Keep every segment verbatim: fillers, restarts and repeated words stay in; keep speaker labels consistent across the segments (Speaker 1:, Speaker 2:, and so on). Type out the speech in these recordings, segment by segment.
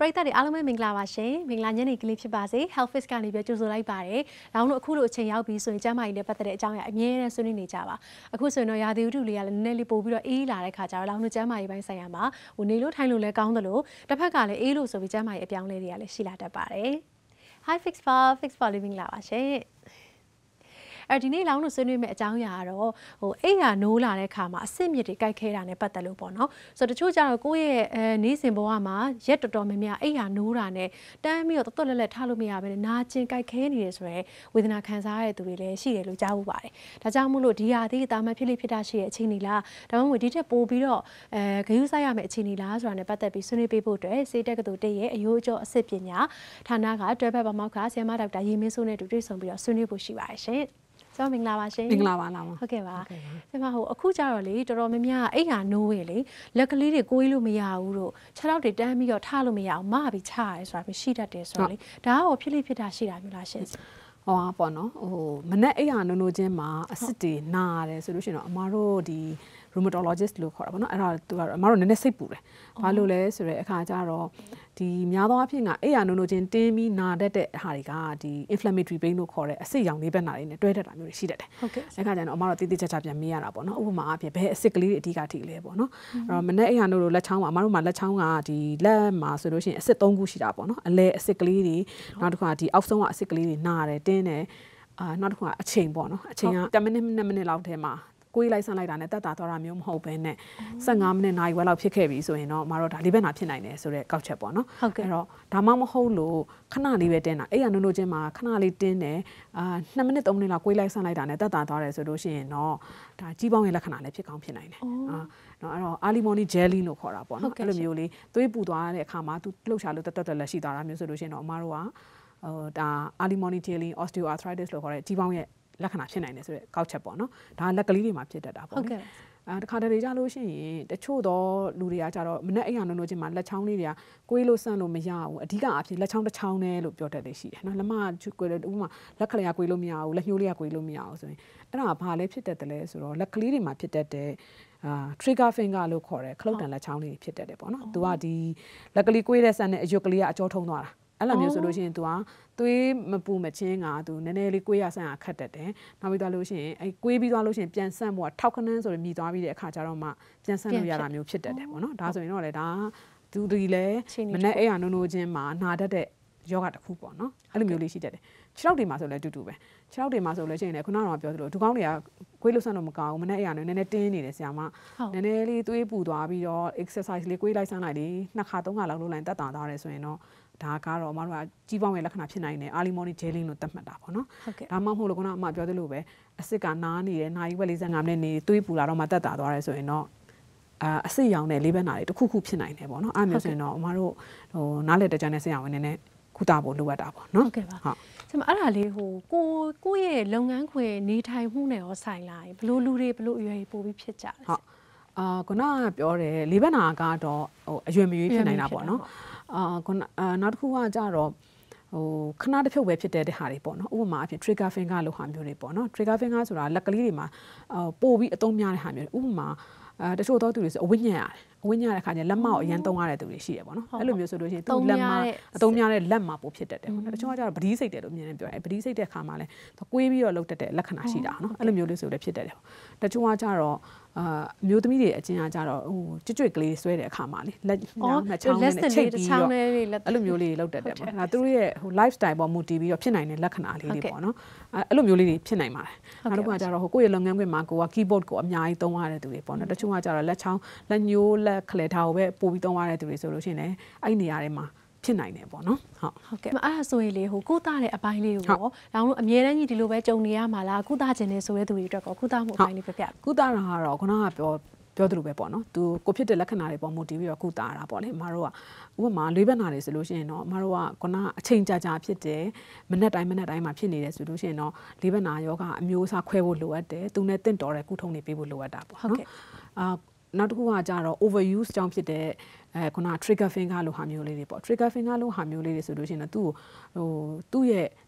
Speaker 1: ရိသတ်တွေအားလုံးပဲမင်္ဂလာပါရှင်မင်္ဂလာညနေကလေးဖြစ်ပါစေ Health Fix ကနေပြီးကြိုဆိုလိုက်ပါတယ်။နောက်တော့အခုလိုအချိန်ရောက်ပြီဆိုရင်ကျန်းမာရေးနဲ့ပတ်သက်တဲ့အကြောင်းအရာအမြဲတမ်းဆွေးနွေးနေကြပါ။အခုဆိုရင်တော့ရာသီဥတုလေးကလည်းနည်းနည်းလေးပို့ပြီးတော့အေးလာတဲ့ခါကျတော့လောင်တို့ကျန်းမာရေးပိုင်းဆိုင်ရာမှာဟိုနေလို့ထိုင်လို့လည်းကောင်းသလိုတစ်ဖက်ကလည်းအေးလို့ဆိုပြီးကျန်းမာရေးအပြောင်းလဲတွေကလည်းရှိလာတတ်ပါတယ်။ Hi Fix for Fix for Living လာပါရှင်။အဲဒီနေ့လောင်းလို့ဆွေးနွေးမယ့်အကြောင်းအရာကတော့ဟိုအိယာနိုးလာတဲ့ခါမှာအဆင့်မြစ်တွေကြိုက်ခဲတာနဲ့ပတ်သက်လို့ပေါ့နော်ဆိုတော့တချို့ကျတော့ကိုယ့်ရဲ့အဲနေစဉ်ဘဝမှာရက်တော်တော်များများအိယာနိုးတာနဲ့တန်းပြီးတော့တော်တော်လက်လက်ထားလို့မရဘဲနဲ့နာကျင်ကြိုက်ခဲနေတယ်ဆိုတော့ဝေဒနာခံစားရတဲ့သူတွေလည်းရှိတယ်လို့ကြားဖို့ပါတယ်ဒါကြောင့်မို့လို့ဒီဟာသေးတာမှဖြစ်လိဖြစ်တာရှိရဲ့အခြေအနေလားဒါမှမဟုတ်ဒီထက်ပိုပြီးတော့အဲဂရုစိုက်ရမယ့်အခြေအနေလားဆိုတာနဲ့ပတ်သက်ပြီးဆွေးနွေးပေးဖို့အတွက်စေတက်ကတူတရဲ့အယိုးအကျော်အစစ်ပညာဌာနကတွဲဖက်ပါမောက္ခဆရာမဒေါက်တာရေမင်းစိုးနဲ့တူတွေ့ဆုံပြီးတော့ဆွေးနွေးဖို့ရှိပါတယ်ရှင်ဆရာမင်္ဂလာပါရှင်
Speaker 2: မင်္ဂလာပါလား
Speaker 1: ဟုတ်ကဲ့ပါဆရာမဟိုအခုကျတော့လေတော်တော်များများအိမ်ဟာနိုးရင်လေလက်ကလေးတွေကိုေးလို့မရဘူးတို့ခြေထောက်တွေတန်းပြီးတော့ထားလို့မရအောင်မပြီးချရတယ်ဆိုတာမျိုးရှိတတ်တယ်ဆိုတော့လေဒါကတော့ဖြစ်လိဖြစ်တာရှိတာမျိုးလားရှင်
Speaker 2: ဟောပေါ့နော်ဟိုမနေ့အိမ်ဟာနိုးနိုးချင်းမှာအစစ်တွေနာရတယ်ဆိုလို့ရှိရင်တော့အမားတို့ဒီ rheumatologist လို့ခေါ်တာပေါ့နော်အဲ့ဒါသူကအမားတို့နည်းနည်းစိတ်ပူတယ်ဘာလို့လဲဆိုတော့အခါကျတော့ဒီများသောအားဖြင့်ကအိယာနိုနိုချင်းတင်းပြီးနာတတ်တဲ့ဟာတွေကဒီ inflammatory pain လို့ခေါ်တဲ့အဆစ်ရောင်လေးဘက်နာတွေနဲ့တွဲတတ်တာမျိုးတွေရှိတတ်တယ်
Speaker 1: ဟုတ်ကဲ့
Speaker 2: အခါကျတော့အမတို့တိတိကျကျပြန်မေးရတာပေါ့နော်ဥပမာအဖြစ်ဘယ်အဆစ်ကလေးတွေအဓိကထိလဲပေါ့နော်အဲ့တော့မနေ့အိယာနိုနိုလက်ချောင်းမှာအမတို့မှာလက်ချောင်းကဒီလက်မှာဆိုလို့ရှိရင်အဆစ်၃ခုရှိတာပေါ့နော်အလဲအဆစ်ကလေးတွေနောက်တစ်ခါဒီအောက်ဆုံးကအဆစ်ကလေးတွေနာတယ်တင်းတယ်အာနောက်တစ်ခါအချိန်ပေါ့နော်အချိန်ကtenမိနစ်မိနစ်လောက်ထဲမှာကိုယ်လိုက်ဆန်းလိုက်တာနဲ့တက်တာသွားတာမျိုးမဟုတ်ဘဲနဲ့ဆယ့်ငါးမိနစ်နာရီဝက်လောက်ဖြစ်ခဲ့ပြီဆိုရင်တော့မတော်ဒါလေးပဲနာဖြစ်နိုင်တယ်ဆိုတော့ကောက်ချက်ပေါ့နော်
Speaker 1: အဲ့
Speaker 2: တော့ဒါမှမဟုတ်လို့ခဏလေးပဲတင်းတာအဲ့ရနိုးနိုးချင်းမှာခဏလေးတင်းတယ်အာနှစ်မိနစ်သုံးမိနစ်လောက်ကိုယ်လိုက်ဆန်းလိုက်တာနဲ့တက်တာသွားတယ်ဆိုလို့ရှိရင်တော့ဒါကြီးပေါင်းရဲ့လက္ခဏာလည်းဖြစ်ကောင်းဖြစ်နိုင်တယ်အာနော်အဲ့တော့ early morning jelly လို့ခေါ်တာပေါ့နော်အဲ့လိုမျိုးလေးသွေးပူသွားတဲ့အခါမှာသူလှုပ်ရှားလို့တက်တက်တက်လက်ရှိသွားတာမျိုးဆိုလို့ရှိရင်တော့အမတို့ကဟိုဒါ early morning jelly osteoarthritis လို့ခေါ်တဲ့ကြီးပေါင်းရဲ့လက္ခဏာဖြစ်နိုင်တယ်ဆိုတော့ကောက်ချက်ပေါ့နော်ဒါလက်ကလေးတွေမှာဖြစ်တတ်တာပေါ့နော်အဲတခါတလေကြလို့ရှိရင်တချို့တော့လူတွေကကြတော့မနဲ့အိမ်ရနိုးနိုးချင်းမှာလက်ချောင်းလေးတွေကကိုေးလို့ဆန့်လို့မရဘူးအဓိကအဖြစ်လက်ချောင်းတစ်ချောင်းနဲ့လို့ပြောတတ်လေရှိတယ်နော်လက်မကိုေးလို့ဥပမာလက်ခလျာကိုေးလို့မရဘူးလက်ညှိုးလေးကကိုေးလို့မရဘူးဆိုရင်အဲ့ဒါဘာလဲဖြစ်တတ်တယ်လဲဆိုတော့လက်ကလေးတွေမှာဖြစ်တတ်တဲ့အာ trigger finger လို့ခေါ်တဲ့ခလုတ်တန်လက်ချောင်းလေးဖြစ်တတ်တယ်ပေါ့နော်သူကဒီလက်ကလေးကိုေးတဲ့ဆန့်နဲ့အရွက်ကလေးကအကျော်ထုံးသွားတာအဲ့လိုမျိုးဆိုလို့ရှိရင် तू อ่ะသွေးမပူမချင်းက तू နည်းနည်းလေးကိုေးရဆန်းရခတ်တတ်တယ်နောက်ပြီးသွားလို့ရှိရင်အဲကိုေးပြီးသွားလို့ရှိရင်ပြန်ဆန့်ဖို့ကထောက်ခနန်းဆိုရင်မြည်သွားပြီးတဲ့အခါကျတော့မှပြန်ဆန့်လို့ရတာမျိုးဖြစ်တတ်တယ်ပေါ့နော်ဒါဆိုရင်တော့လေဒါသူဒီလေမနဲ့အဲ့ရနိုးနိုးချင်းမှာနာတတ်တဲ့ယောဂတစ်ခုပေါ့နော်အဲ့လိုမျိုးလေးရှိတတ်တယ်ခြေထောက်တွေမှာဆိုလည်းတူတူပဲခြေထောက်တွေမှာဆိုလည်းရှိရင်လည်းခုနကတော့ပြောသလိုဒီကောင်းတွေကကိုေးလို့ဆန့်လို့မကောင်းဘူးမနဲ့အဲ့ရနည်းနည်းတင်းနေတယ်ဆရာမနည်းနည်းလေးသွေးပူသွားပြီးတော့ exercise လေးကိုေးလိုက်ဆန်းလိုက်လေးနှစ်ခါသုံးခါလောက်လုပ်လိုက်တက်တာသွားတယ်ဆိုရင်တော့ဒါကတော့အမတို့ကကြီးပေါင်းရဲ့လက္ခဏာဖြစ်နိုင်တယ် early morning jelly လို့သတ်မှတ်တာပေါ့နော်ဒါမှမဟုတ်လို့ခုနကအမပြောသလိုပဲအစစ်ကနားနေတယ်နာရီဝက်လေးဆယ်ငါမိနစ်နေသွေးပူလာတော့မှတက်တာသွားတယ်ဆိုရင်တော့အာအစစ်ရောင်တဲ့လေးဘက်နာတွေတစ်ခုခုဖြစ်နိုင်တယ်ပေါ့နော်အဲ့မျိုးဆိုရင်တော့အမတို့ဟိုနားလေတကြတဲ့ဆရာဝန်နေနဲ့ကုသဖို့လိုအပ်တာပေါ့နော်
Speaker 1: ဟုတ်ကဲ့ပါဟုတ်ဆရာမအဲ့ဒါလေးဟိုကိုကိုရဲ့လုပ်ငန်းခွင်နေထိုင်မှုနဲ့ရောဆိုင်လာဘလို့လူတွေဘလို့အရွယ်ပို့ပြီးဖြစ်ကြတယ်
Speaker 2: ဟုတ်အာခုနကပြောတယ်လေးဘက်နာကတော့ဟိုအရွယ်မရွေးဖြစ်နိုင်တာပေါ့နော်အာခုနနောက်တစ်ခုကကြတော့ဟိုခဏတစ်ဖြုတ်ပဲဖြစ်တဲ့ဟာတွေပေါ့နော်ဥပမာအဖြစ် trigger finger လို့ဟာမျိုးတွေပေါ့နော် trigger finger ဆိုတာလက်ကလေးတွေမှာပို့ပြီးအသုံးများတဲ့ဟာမျိုးဥပမာအဲတချို့သောသူတွေဆိုအဝိညာဉ်ရတယ်အဝိညာဉ်ရတဲ့ခါကျလက်မကိုအရန်သုံးရတဲ့သူတွေရှိတယ်ပေါ့နော်အဲ့လိုမျိုးဆိုလို့ရှိရင်သူ့လက်မအသုံးများတဲ့လက်မပို့ဖြစ်တတ်တယ်ပေါ့နော်တချို့ကကျတော့ပတိစိတ်တယ်လို့မြင်နေပြောတယ်ပတိစိတ်တဲ့ခါမှာလဲကိုေးပြီးတော့လှုပ်တတ်တဲ့လက္ခဏာရှိတာနော်အဲ့လိုမျိုးလေးဆိုလည်းဖြစ်တတ်တယ်တချို့ကကျတော့အာမျိုးသမီးတွေအချင်းကကြတော့ဟိုကြွကြွကလေးဆွဲတဲ့အခါမှာလေလက်နှစ်ချောင်းနဲ့ချိတ်ပြီးတော့အဲ့လိုမျိုးလေးလှုပ်တတ်တယ်ပေါ့ဒါသူတို့ရဲ့ဟို lifestyle ပေါ်မူတည်ပြီးတော့ဖြစ်နိုင်တဲ့လက္ခဏာလေးတွေပေါ့နော်အဲ့လိုမျိုးလေးတွေဖြစ်နိုင်ပါတယ်နောက်တစ်ခုကကြတော့ဟိုကိုယ့်ရဲ့လုပ်ငန်းခွင်မှာကိုက keyboard ကိုအများကြီးသုံးရတဲ့သူတွေပေါ့နော်တချို့ကကြတော့လက်ချောင်းလက်ညှိုးလက်ခလဲထားကိုပဲပို့ပြီးသုံးရတဲ့သူတွေဆိုလို့ရှိရင်လည်းအဲ့နေရာတွေမှာဖြစ်နိုင်တယ်ပေါ့နော်
Speaker 1: ဟုတ်ဟုတ်ကဲ့အဲ့ဒါဆိုရင်လေဟိုကုသတဲ့အပိုင်းလေးကိုရောလောင်လို့အမြဲတမ်းကြီးဒီလိုပဲကြုံနေရမှာလားကုသခြင်းနဲ့ဆိုတဲ့သူတွေအတွက်ကောကုသမှုအပိုင်းလေးပြပြ
Speaker 2: ကုသတာကတော့ခုနကပြောပြောသလိုပဲပေါ့နော်သူကိုဖြစ်တဲ့လက္ခဏာတွေပေါ်မူတည်ပြီးတော့ကုသတာပေါ့လေအမတို့ကဥပမာလေးဘက်နာတွေဆိုလို့ရှိရင်တော့အမတို့ကခုနအချိန်ကြာကြာဖြစ်တယ်မနေ့တိုင်းမနေ့တိုင်းမှာဖြစ်နေတယ်ဆိုလို့ရှိရင်တော့လေးဘက်နာယောဂအမျိုးအစားခွဲဖို့လိုအပ်တယ်သူနဲ့တင့်တော်တဲ့ကုထုံးတွေပေးဖို့လိုအပ်တာပေါ့နော်အာနောက်တစ်ခုကကြတော့ overuse ကြောင့်ဖြစ်တဲ့အဲခုန trigger finger လို့ဟာမျိုးလေးတွေပေါ့ trigger finger လို့ဟာမျိုးလေးတွေဆိုလို့ရှိရင်တော့သူ့ဟိုသူ့ရဲ့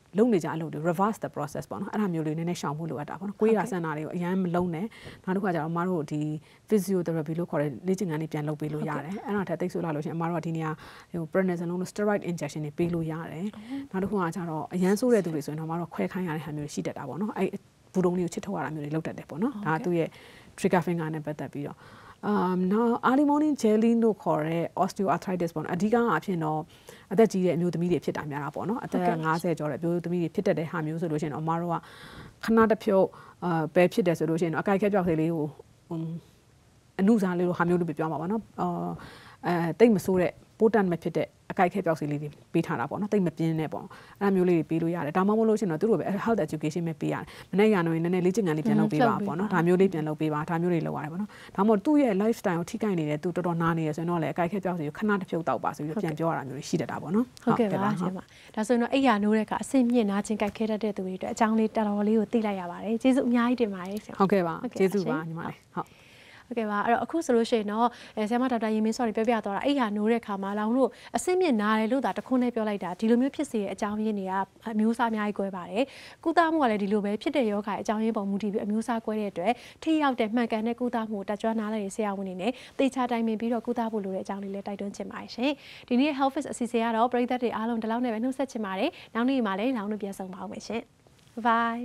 Speaker 2: လုံးနေကြအလုပ်တွေ reverse the process ပေါ့နော်အဲ့ဒါမျိုးလေးနည်းနည်းရှောင်ဖို့လိုအပ်တာပေါ့နော်ကိုယ်ရဆန္ဒတွေကိုအရန်မလုံးနဲ့နောက်တစ်ခါကျတော့အမတို့ဒီ physiotherapy လို့ခေါ်တဲ့လေ့ကျင့်ခန်းတွေပြန်လုပ်ပေးလို့ရတယ်အဲ့ဒါထက်သိဆိုလာလို့ရှိရင်အမတို့ကဒီနေရာဟို prednisone လို့ steroid injection တွေပေးလို့ရတယ်နောက်တစ်ခုကကျတော့အရန်ဆိုးတဲ့သူတွေဆိုရင်တော့အမတို့ခွဲခိုင်းရတဲ့ဟာမျိုးရှိတတ်တာပေါ့နော်အဲ့ဘူတုံးလေးကိုချစ်ထုတ်ရတာမျိုးတွေလုပ်တတ်တယ်ပေါ့နော်ဒါသူ့ရဲ့ trigger finger နဲ့ပတ်သက်ပြီးတော့ um now early morning jelly လို့ခေါ်တဲ့ osteoarthritis ပေါ့နော်အဓိကအဖြစ်တော့အသက်ကြီးတဲ့အမျိုးသမီးတွေဖြစ်တာများတာပေါ့နော်အသက်၅၀ကျော်တဲ့အမျိုးသမီးတွေဖြစ်တတ်တဲ့ဟာမျိုးဆိုလို့ရှိရင်တော့အမတို့ကခဏတစ်ဖြုတ်အာပဲဖြစ်တယ်ဆိုလို့ရှိရင်တော့အကိုက်ခဲပြောက်ကလေးကိုအနုစားလေးလိုဟာမျိုးလို့ပြောမှာပါနော်အာအဲတိတ်မဆိုးတဲ့ပိုးတန်မဖြစ်တဲ့အကိုက်ခဲပြောက်စီလေးတွေပေးထားတာပေါ့နော်တိတ်မပြင်းနဲ့ပေါ့အဲ့လိုမျိုးလေးတွေပေးလို့ရတယ်ဒါမှမဟုတ်လို့ရှိရင်တော့သူတို့ပဲ health education ပဲပေးရတယ်မနေ့ကနော်နည်းနည်းလေးကျင့်ကြံလေးပြန်လုပ်ပေးပါပေါ့နော်ဒါမျိုးလေးပြန်လုပ်ပေးပါဒါမျိုးလေးလုပ်ရတယ်ပေါ့နော်ဒါမှမဟုတ်သူ့ရဲ့ lifestyle ကိုထိခိုက်နေတယ်သူတော်တော်နားနေရဆိုရင်တော့လေအကိုက်ခဲပြောက်စီကိုခဏတစ်ဖြုတ်တောက်ပါဆိုပြီးပြန်ပြောရတာမျိုးရှိတတ်တာပေါ့နော်
Speaker 1: ဟုတ်ကဲ့ပါရှင်ပါဒါဆိုရင်တော့အိယာနိုးတဲ့ကအဆင့်မြင့်နာကျင်ကိုက်ခဲတတ်တဲ့သူတွေအတွက်အကြောင်းလေးတော်တော်လေးကိုသိလိုက်ရပါတယ်ကျေးဇူးအများကြီးတင်ပါတယ်ရှင်
Speaker 2: ဟုတ်ကဲ့ပါကျေးဇူးပါညီမလေးဟုတ်
Speaker 1: โอเคပါအဲ့တော့အခုဆိုလို့ရှိရင်တော့အဲဆရာမဒေါက်တာရင်မင်းစောတွေပြောပြသွားတာအဲ့ဟာနိုးတဲ့ခါမှာလောင်တို့အစင်းမြင့်နားတယ်လို့သာတခွန်းနဲ့ပြောလိုက်တာဒီလိုမျိုးဖြစ်စေတဲ့အကြောင်းရင်းတွေကအမျိုးအစားအများကြီး꿰ပါတယ်ကုသမှုကလည်းဒီလိုပဲဖြစ်တဲ့ယောဂရဲ့အကြောင်းရင်းပုံမူတည်ပြီးအမျိုးအစား꿰တဲ့အတွက်ထိရောက်တဲ့မှန်ကန်တဲ့ကုသမှုတက်ကြွနားလည်းဆရာဝန်တွေနဲ့တေချာတိုင်ပင်ပြီးတော့ကုသဖို့လိုတဲ့အကြောင်းလေးလည်းတိုက်တွန်းချင်ပါတယ်ရှင်ဒီနေ့ Health Fix အစီအစဉ်ကတော့ပရိသတ်တွေအားလုံးဒီလောက်နဲ့ပဲနှုတ်ဆက်ချင်ပါတယ်နောက်နေ့မှလည်းလောင်တို့ပြန်ဆုံပါအောင်မယ်ရှင် Bye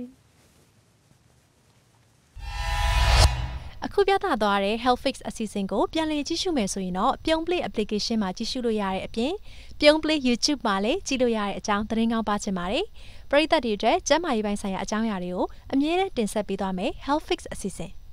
Speaker 1: အခုပြသသွားတဲ့ Health Fix အစီအစဉ်ကိုပြန်လည်ကြည့်ရှုမယ်ဆိုရင်တော့ပြုံး Play application မှာကြည့်ရှုလို့ရတဲ့အပြင်ပြုံး Play YouTube မှာလည်းကြည့်လို့ရတဲ့အကြောင်းသတင်းကောင်းပါချင်ပါတယ်ပရိသတ်တွေအတွက်ကျန်းမာရေးပိုင်းဆိုင်ရာအကြောင်းအရာတွေကိုအမြဲတမ်းတင်ဆက်ပေးသွားမယ် Health Fix အစီအစဉ်